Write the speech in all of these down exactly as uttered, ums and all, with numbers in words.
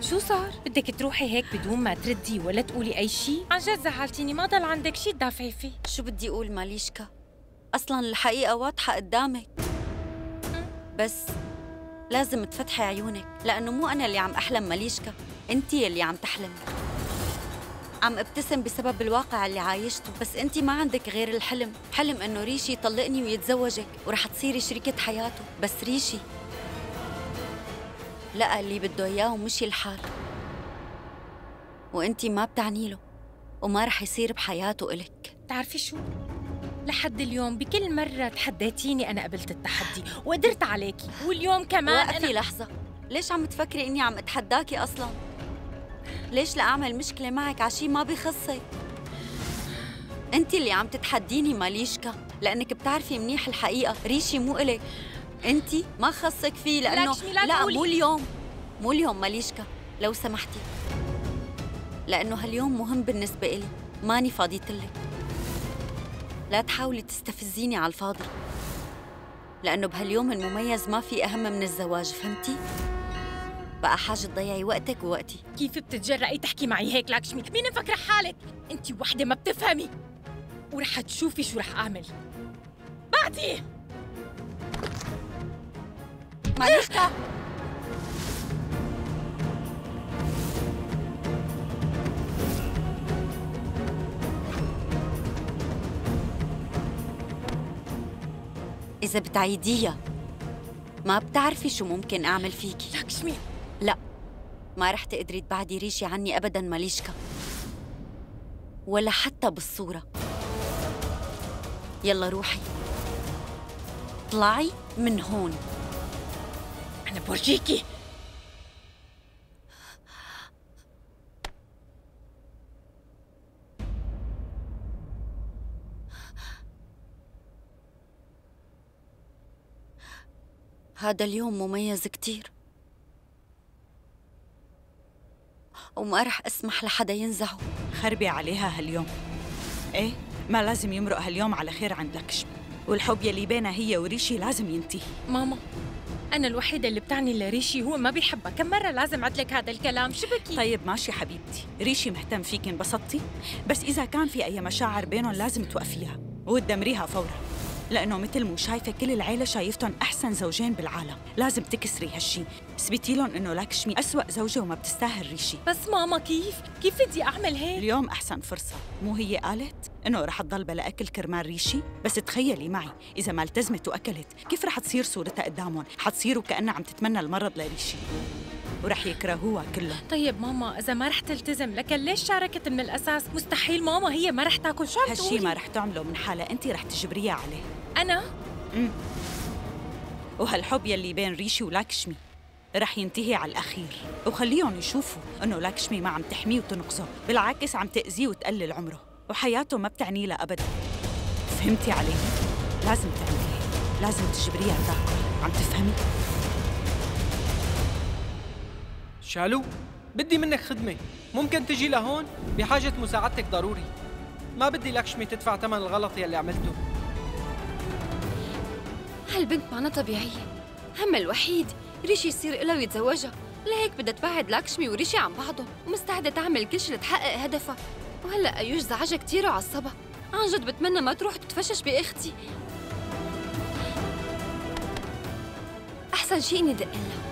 شو صار؟ بدك تروحي هيك بدون ما تردي ولا تقولي أي شيء؟ عن جد زعلتيني، ما ضل عندك شيء تدافعي فيه. شو بدي أقول ماليشكا؟ أصلاً الحقيقة واضحة قدامك، بس لازم تفتحي عيونك، لأنه مو أنا اللي عم أحلم ماليشكا، أنتي اللي عم تحلمي. عم ابتسم بسبب الواقع اللي عايشته، بس أنتي ما عندك غير الحلم، حلم إنه ريشي يطلقني ويتزوجك ورح تصيري شريكة حياته، بس ريشي لقى اللي بده إياه ومشي الحال، وأنتي ما بتعني له وما رح يصير بحياته إلك. بتعرفي شو؟ لحد اليوم بكل مرة تحديتيني أنا قبلت التحدي وقدرت عليكي، واليوم كمان وقفي أنا... لحظة، ليش عم تفكري إني عم أتحداكي أصلاً؟ ليش لأعمل مشكلة معك عشي ما بيخصك؟ أنت اللي عم تتحديني ماليشكا، لأنك بتعرفي منيح الحقيقة، ريشي مو إلك، أنت ما خصك فيه لأنه لا, لا مو اليوم، مو اليوم ماليشكا، لو سمحتي، لأنه هاليوم مهم بالنسبة إلي، ماني فاضيتلك. لا تحاولي تستفزيني على الفاضي، لأنه بهاليوم المميز ما في أهم من الزواج، فهمتي؟ بقى حاجة تضيعي وقتك ووقتي. كيف بتتجرأي تحكي معي هيك لاكشمي؟ مين مفكرة حالك؟ انتي وحدة ما بتفهمي، ورح تشوفي شو رح أعمل بعدي. ماليشكا إذا بتعيديها ما بتعرفي شو ممكن أعمل فيكي. لاكشمي لا، ما رح تقدري تبعدي ريشي عني أبداً ماليشكا، ولا حتى بالصورة. يلا روحي، طلعي من هون. أنا بورجيكي. هذا اليوم مميز كتير، وما رح أسمح لحدا ينزعه. خربي عليها هاليوم. إيه، ما لازم يمرق هاليوم على خير عند لاكشمي، والحب يلي بينها هي وريشي لازم ينتهي. ماما، أنا الوحيدة اللي بتعني لريشي هو ما بيحبها، كم مرة لازم أعدلك هذا الكلام؟ شو بكي؟ طيب ماشي حبيبتي، ريشي مهتم فيك، انبسطتي؟ بس إذا كان في أي مشاعر بينهم لازم توقفيها وتدمريها فورا، لأنه مثل مو شايفة كل العيلة شايفتهم أحسن زوجين بالعالم، لازم تكسري هالشي، اثبتي لهم إنه لاكشمي أسوأ زوجة وما بتستاهل ريشي. بس ماما كيف؟ كيف بدي أعمل هيك؟ اليوم أحسن فرصة، مو هي قالت إنه رح تضل بلا أكل كرمال ريشي؟ بس تخيلي معي إذا ما التزمت وأكلت كيف رح تصير صورتها قدامهم؟ حتصير وكأنها عم تتمنى المرض لريشي ورح يكرهوها كلهم. طيب ماما، إذا ما رح تلتزم لكن ليش شاركت من الأساس؟ مستحيل ماما، هي ما رح تاكل. شو عم تقولي؟ هالشي ما رح تعمله من حالها، أنت رح تجبريها عليه. أنا؟ امم وهالحب يلي بين ريشي ولاكشمي رح ينتهي على الأخير، وخليهم يشوفوا إنه لاكشمي ما عم تحميه وتنقذه، بالعكس عم تأذيه وتقلل عمره، وحياته ما بتعني لها أبداً. فهمتي علي؟ لازم تعملي، لازم تجبريها تاكل، عم تفهمي؟ شالو، بدي منك خدمة، ممكن تجي لهون؟ بحاجة مساعدتك ضروري، ما بدي لاكشمي تدفع ثمن الغلط يلي عملته. هالبنت معنا طبيعية، همها الوحيد ريشي يصير إلها ويتزوجها، لهيك بدها تبعد لاكشمي وريشي عن بعضهم، ومستعدة تعمل كل شي لتحقق هدفها. وهلأ أيوش زعجها كتير وعصبها، عن جد بتمنى ما تروح تتفشش بأختي. أحسن شي إني دق لها.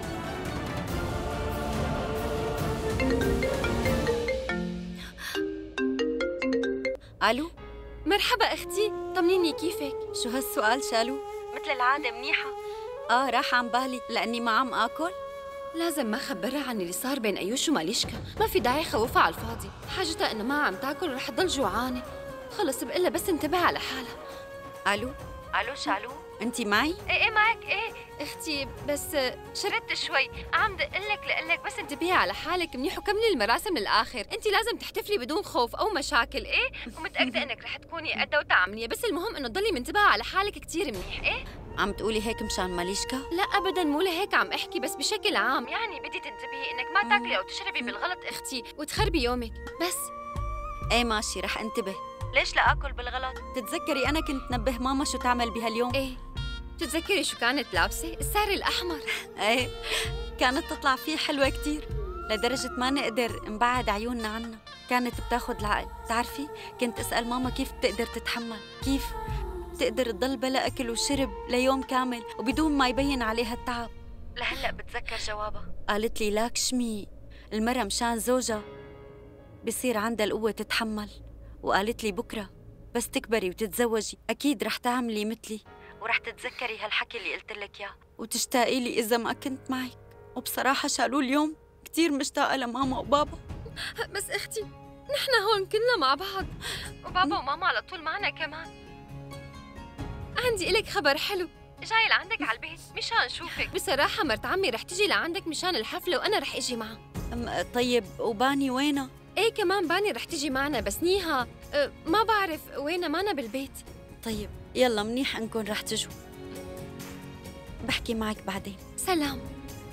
ألو؟ مرحبا أختي، طمنيني كيفك؟ شو هالسؤال شالو؟ مثل العادة منيحة. آه راح عن بالي لأني ما عم آكل. لازم ما خبرها عن اللي صار بين أيوش وماليشكا، ما في داعي خوفها على الفاضي، حاجتها إنه ما عم تاكل ورح تضل جوعانة. خلص بقلها بس انتبه على حالها. ألو؟ ألو شالو؟ أنتِ معي؟ إيه إيه معك إيه أختي، بس شردت شوي، عم دقلك لقلك بس انتبهي على حالك منيح وكملي المراسم للآخر، أنت لازم تحتفلي بدون خوف أو مشاكل، إيه؟ ومتأكدة إنك رح تكوني قدها وتعمليها، بس المهم إنه تضلي منتبهة على حالك كتير منيح، إيه؟ عم تقولي هيك مشان ماليشكا؟ لا أبداً، مو لهيك عم أحكي، بس بشكل عام، يعني بدي تنتبهي إنك ما تاكلي أو تشربي بالغلط أختي وتخربي يومك، بس. إيه ماشي رح انتبه. ليش لا آكل بالغلط؟ تتذكري أنا كنت نبه ماما شو تعمل بهاليوم؟ إيه، بتتذكري شو كانت لابسة؟ الساري الأحمر. إيه، كانت تطلع فيه حلوة كتير. لدرجة ما نقدر نبعد عيوننا عنها. كانت بتاخد العقل. بتعرفي كنت أسأل ماما كيف بتقدر تتحمل، كيف بتقدر تضل بلا أكل وشرب ليوم كامل وبدون ما يبين عليها التعب. لهلأ بتذكر جوابها. قالت لي لاكشمي المرأة مشان زوجها بصير عندها القوة تتحمل، وقالت لي بكرة بس تكبري وتتزوجي أكيد رح تعملي مثلي ورح تتذكري هالحكي اللي قلت لك إياه وتشتاقي لي إذا ما كنت معك. وبصراحة شالوا اليوم كتير مشتاقة لماما وبابا. بس اختي نحن هون كلنا مع بعض، وبابا وماما على طول معنا كمان. عندي إلك خبر حلو، جاي لعندك على البيت مشان شوفك. بصراحة مرت عمي رح تجي لعندك مشان الحفلة وأنا رح أجي معها. طيب وباني وينها؟ ايه كمان باني رح تجي معنا، بس نيها أه ما بعرف وينها، مانا بالبيت. طيب يلا منيح انكم رح تجوا، بحكي معك بعدين. سلام.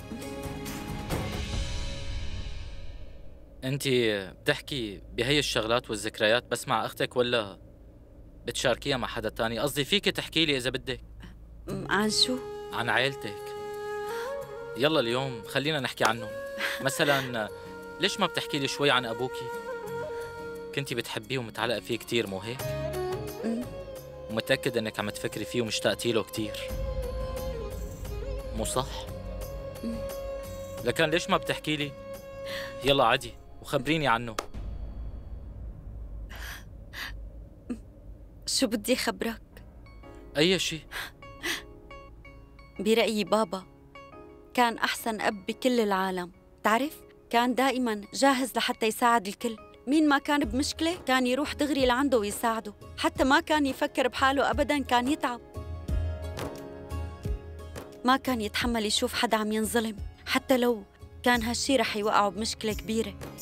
انت بتحكي بهي الشغلات والذكريات بس مع اختك ولا بتشاركيها مع حدا تاني؟ قصدي فيك تحكي لي اذا بدك. عن شو؟ عن عائلتك. يلا اليوم خلينا نحكي عنهم. مثلا ليش ما بتحكي لي شوي عن ابوكي؟ كنتي بتحبيه ومتعلقه فيه كثير، مو هيك؟ ومتاكد انك عم تفكري فيه ومشتاقتي له كثير، مو صح؟ لكن ليش ما بتحكي لي؟ يلا عادي وخبريني عنه. شو بدي خبرك؟ اي شيء. برأيي بابا كان أحسن أب بكل العالم. تعرف كان دائما جاهز لحتى يساعد الكل. مين ما كان بمشكلة كان يروح دغري لعنده ويساعده، حتى ما كان يفكر بحاله أبداً، كان يتعب. ما كان يتحمل يشوف حدا عم ينظلم، حتى لو كان هالشي رح يوقعه بمشكلة كبيرة.